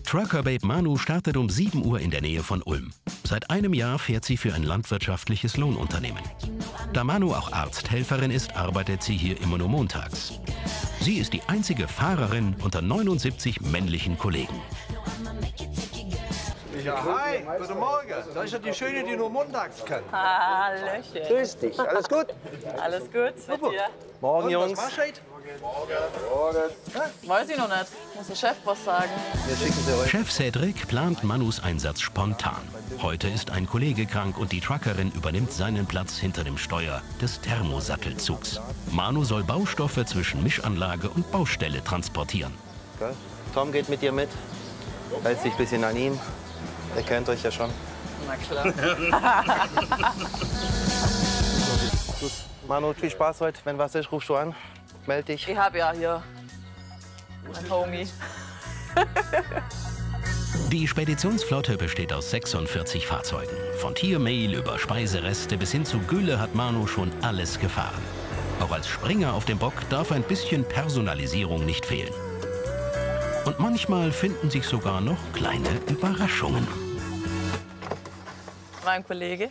Trucker-Babe Manu startet um 7 Uhr in der Nähe von Ulm. Seit einem Jahr fährt sie für ein landwirtschaftliches Lohnunternehmen. Da Manu auch Arzthelferin ist, arbeitet sie hier immer nur montags. Sie ist die einzige Fahrerin unter 79 männlichen Kollegen. Ja, hi, guten Morgen. Da ist ja die Schöne, die nur montags kann. Hallöchen. Grüß dich, alles gut? Alles gut mit dir? Morgen, Und, Jungs. was machst du heute? Weiß ich noch nicht. Muss der Chef was sagen? Wir schicken sie euch. Chef Cedric plant Manus Einsatz spontan. Heute ist ein Kollege krank und die Truckerin übernimmt seinen Platz hinter dem Steuer des Thermosattelzugs. Manu soll Baustoffe zwischen Mischanlage und Baustelle transportieren. Okay. Tom geht mit dir mit. Hält sich ein bisschen an ihm. Ihr kennt euch ja schon. Na klar. Gut. Manu, viel Spaß heute. Wenn was ist, rufst du an. Meld dich. Ich habe ja hier mein Homie. Die Speditionsflotte besteht aus 46 Fahrzeugen. Von Tiermehl über Speisereste bis hin zu Gülle hat Manu schon alles gefahren. Auch als Springer auf dem Bock darf ein bisschen Personalisierung nicht fehlen. Und manchmal finden sich sogar noch kleine Überraschungen. Mein Kollege.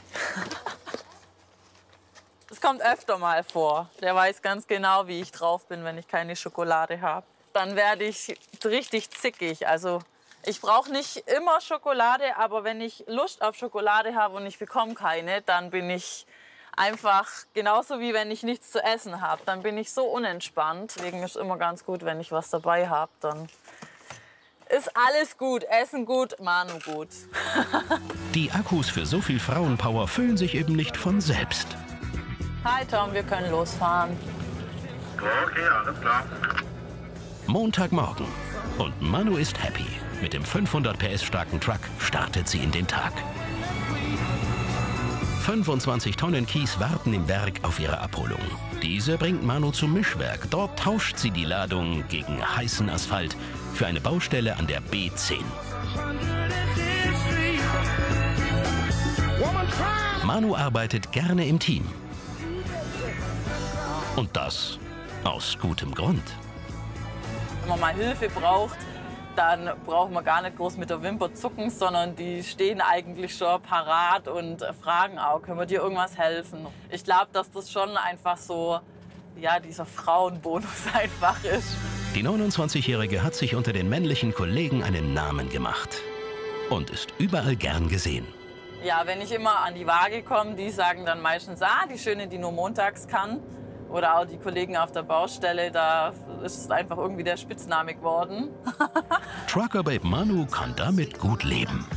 Das kommt öfter mal vor. Der weiß ganz genau, wie ich drauf bin, wenn ich keine Schokolade habe. Dann werde ich richtig zickig. Also ich brauche nicht immer Schokolade, aber wenn ich Lust auf Schokolade habe und ich bekomme keine, dann bin ich einfach genauso wie wenn ich nichts zu essen habe. Dann bin ich so unentspannt. Deswegen ist es immer ganz gut, wenn ich was dabei habe. Dann ist alles gut. Essen gut, Manu gut. Die Akkus für so viel Frauenpower füllen sich eben nicht von selbst. Hi Tom, wir können losfahren. Okay, alles klar. Montagmorgen. Und Manu ist happy. Mit dem 500 PS starken Truck startet sie in den Tag. 25 Tonnen Kies warten im Werk auf ihre Abholung. Diese bringt Manu zum Mischwerk. Dort tauscht sie die Ladung gegen heißen Asphalt für eine Baustelle an der B10. Manu arbeitet gerne im Team. Und das aus gutem Grund. Wenn man mal Hilfe braucht, dann braucht man gar nicht groß mit der Wimper zucken, sondern die stehen eigentlich schon parat und fragen auch, können wir dir irgendwas helfen? Ich glaube, dass das schon einfach so, ja, dieser Frauenbonus einfach ist. Die 29-Jährige hat sich unter den männlichen Kollegen einen Namen gemacht und ist überall gern gesehen. Ja, wenn ich immer an die Waage komme, die sagen dann meistens, die Schöne, die nur montags kann. Oder auch die Kollegen auf der Baustelle, da ist es einfach irgendwie der Spitzname geworden. Trucker-Babe Manu kann damit gut leben.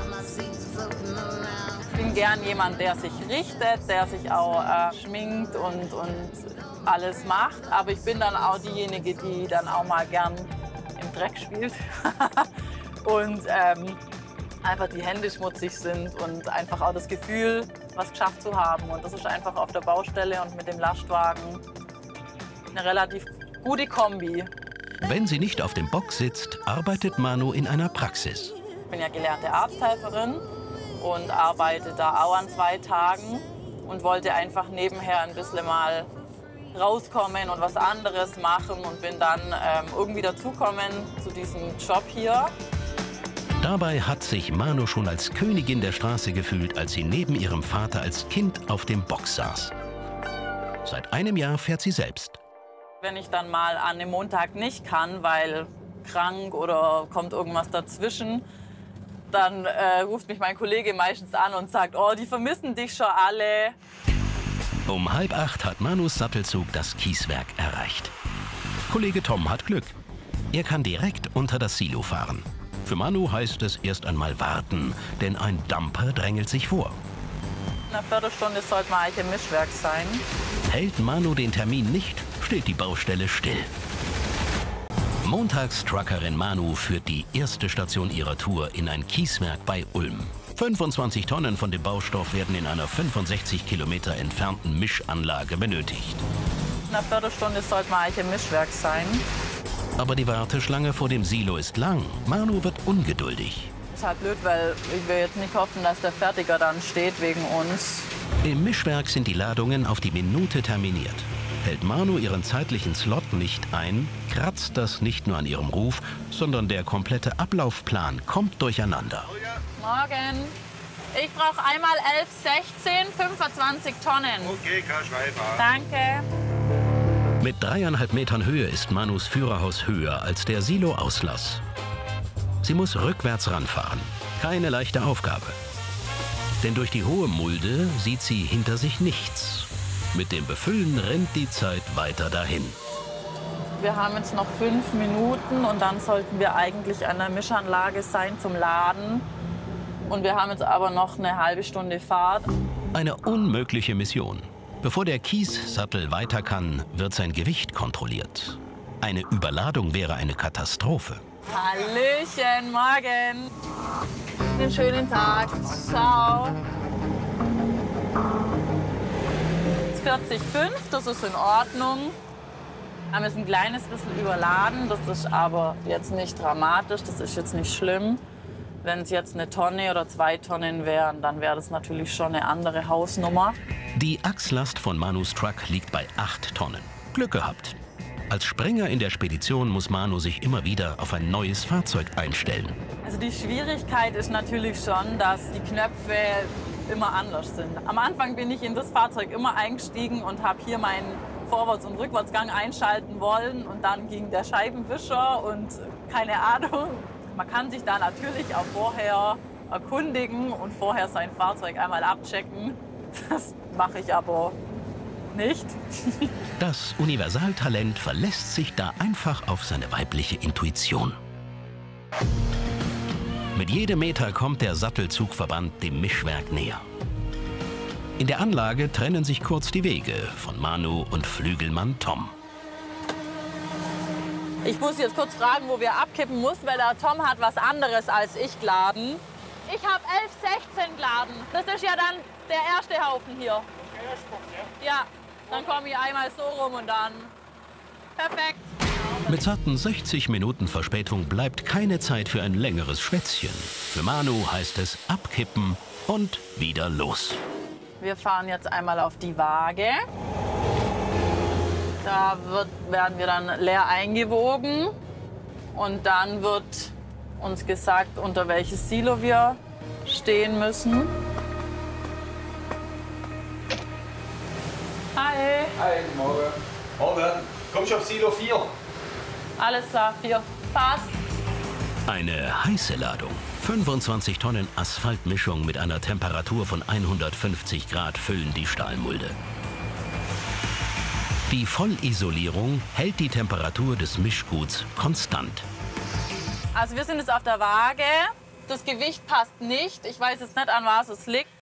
Ich bin gern jemand, der sich richtet, der sich auch schminkt und alles macht. Aber ich bin dann auch diejenige, die dann auch mal gern im Dreck spielt. Und einfach die Hände schmutzig sind und einfach auch das Gefühl, was geschafft zu haben. Und das ist einfach auf der Baustelle und mit dem Lastwagen eine relativ gute Kombi. Wenn sie nicht auf dem Bock sitzt, arbeitet Manu in einer Praxis. Ich bin ja gelernte Arzthelferin und arbeite da auch an 2 Tagen und wollte einfach nebenher ein bisschen mal rauskommen und was anderes machen und bin dann irgendwie dazugekommen zu diesem Job hier. Dabei hat sich Manu schon als Königin der Straße gefühlt, als sie neben ihrem Vater als Kind auf dem Bock saß. Seit einem Jahr fährt sie selbst. Wenn ich dann mal an einem Montag nicht kann, weil krank oder kommt irgendwas dazwischen, dann ruft mich mein Kollege meistens an und sagt, oh, die vermissen dich schon alle. Um 7:30 hat Manus Sattelzug das Kieswerk erreicht. Kollege Tom hat Glück. Er kann direkt unter das Silo fahren. Für Manu heißt es erst einmal warten, denn ein Dumper drängelt sich vor. In einer Viertelstunde sollte man eigentlich im Mischwerk sein. Hält Manu den Termin nicht, steht die Baustelle still. Montags Truckerin Manu führt die erste Station ihrer Tour in ein Kieswerk bei Ulm. 25 Tonnen von dem Baustoff werden in einer 65 Kilometer entfernten Mischanlage benötigt. In einer Viertelstunde sollte man eigentlich im Mischwerk sein. Aber die Warteschlange vor dem Silo ist lang. Manu wird ungeduldig. Das ist halt blöd, weil wir jetzt nicht hoffen, dass der Fertiger dann steht wegen uns. Im Mischwerk sind die Ladungen auf die Minute terminiert. Hält Manu ihren zeitlichen Slot nicht ein, kratzt das nicht nur an ihrem Ruf, sondern der komplette Ablaufplan kommt durcheinander. Morgen. Ich brauche einmal 11, 16, 25 Tonnen. Okay, kein Schreiber. Danke. Mit 3,5 Metern Höhe ist Manus Führerhaus höher als der Silo-Auslass. Sie muss rückwärts ranfahren. Keine leichte Aufgabe. Denn durch die hohe Mulde sieht sie hinter sich nichts. Mit dem Befüllen rennt die Zeit weiter dahin. Wir haben jetzt noch 5 Minuten und dann sollten wir eigentlich an der Mischanlage sein zum Laden. Und wir haben jetzt aber noch eine halbe Stunde Fahrt. Eine unmögliche Mission. Bevor der Kiessattel weiter kann, wird sein Gewicht kontrolliert. Eine Überladung wäre eine Katastrophe. Hallöchen, morgen. Einen schönen Tag. Ciao. 40,5, das ist in Ordnung. Wir haben jetzt ein kleines bisschen überladen, das ist aber jetzt nicht dramatisch, das ist jetzt nicht schlimm. Wenn es jetzt 1 Tonne oder 2 Tonnen wären, dann wäre das natürlich schon eine andere Hausnummer. Die Achslast von Manus Truck liegt bei 8 Tonnen. Glück gehabt. Als Springer in der Spedition muss Manu sich immer wieder auf ein neues Fahrzeug einstellen. Also die Schwierigkeit ist natürlich schon, dass die Knöpfe immer anders sind. Am Anfang bin ich in das Fahrzeug immer eingestiegen und habe hier meinen Vorwärts- und Rückwärtsgang einschalten wollen. Und dann ging der Scheibenwischer und keine Ahnung. Man kann sich da natürlich auch vorher erkundigen und vorher sein Fahrzeug einmal abchecken. Das mache ich aber nicht. Das Universaltalent verlässt sich da einfach auf seine weibliche Intuition. Mit jedem Meter kommt der Sattelzugverband dem Mischwerk näher. In der Anlage trennen sich kurz die Wege von Manu und Flügelmann Tom. Ich muss jetzt kurz fragen, wo wir abkippen muss, weil der Tom hat was anderes als ich geladen. Ich habe 11, 16 geladen. Das ist ja dann der erste Haufen hier. Ja, dann komme ich einmal so rum und dann... Perfekt. Mit satten 60 Minuten Verspätung bleibt keine Zeit für ein längeres Schwätzchen. Für Manu heißt es abkippen und wieder los. Wir fahren jetzt einmal auf die Waage. Da werden wir dann leer eingewogen. Und dann wird uns gesagt, unter welches Silo wir stehen müssen. Hi. Hi, morgen. Morgen. Kommst du auf Silo 4? Alles klar, 4. Passt. Eine heiße Ladung. 25 Tonnen Asphaltmischung mit einer Temperatur von 150 Grad füllen die Stahlmulde. Die Vollisolierung hält die Temperatur des Mischguts konstant. Also wir sind jetzt auf der Waage. Das Gewicht passt nicht. Ich weiß jetzt nicht, an was es liegt.